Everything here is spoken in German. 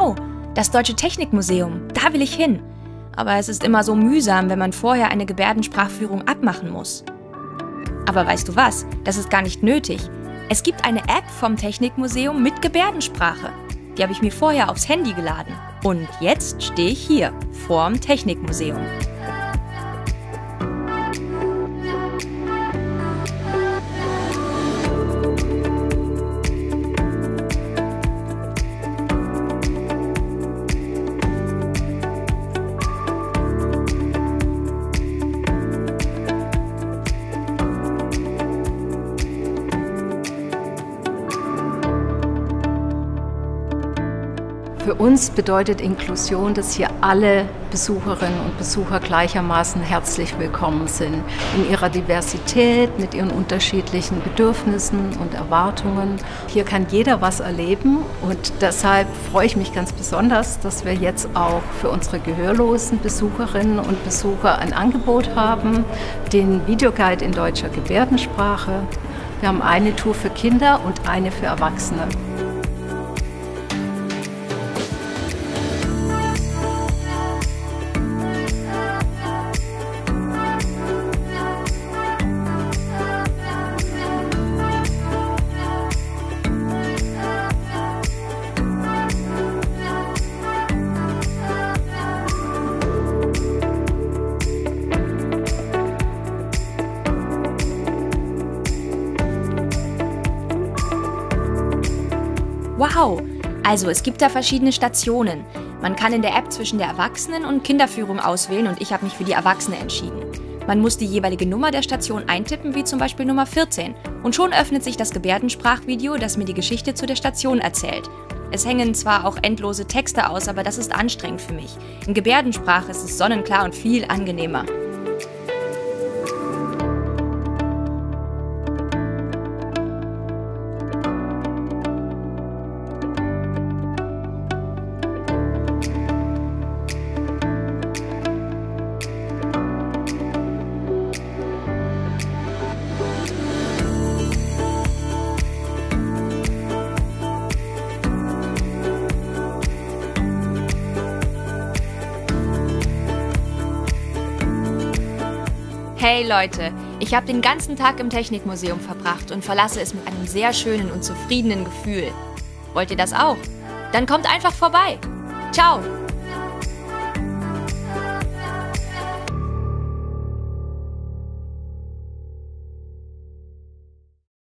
Genau, das Deutsche Technikmuseum, da will ich hin. Aber es ist immer so mühsam, wenn man vorher eine Gebärdensprachführung abmachen muss. Aber weißt du was? Das ist gar nicht nötig. Es gibt eine App vom Technikmuseum mit Gebärdensprache. Die habe ich mir vorher aufs Handy geladen. Und jetzt stehe ich hier, vorm Technikmuseum. Für uns bedeutet Inklusion, dass hier alle Besucherinnen und Besucher gleichermaßen herzlich willkommen sind. In ihrer Diversität, mit ihren unterschiedlichen Bedürfnissen und Erwartungen. Hier kann jeder was erleben und deshalb freue ich mich ganz besonders, dass wir jetzt auch für unsere gehörlosen Besucherinnen und Besucher ein Angebot haben, den Videoguide in deutscher Gebärdensprache. Wir haben eine Tour für Kinder und eine für Erwachsene. Wow! Also es gibt da verschiedene Stationen. Man kann in der App zwischen der Erwachsenen- und Kinderführung auswählen und ich habe mich für die Erwachsene entschieden. Man muss die jeweilige Nummer der Station eintippen, wie zum Beispiel Nummer 14. Und schon öffnet sich das Gebärdensprachvideo, das mir die Geschichte zu der Station erzählt. Es hängen zwar auch endlose Texte aus, aber das ist anstrengend für mich. In Gebärdensprache ist es sonnenklar und viel angenehmer. Hey Leute, ich habe den ganzen Tag im Technikmuseum verbracht und verlasse es mit einem sehr schönen und zufriedenen Gefühl. Wollt ihr das auch? Dann kommt einfach vorbei. Ciao!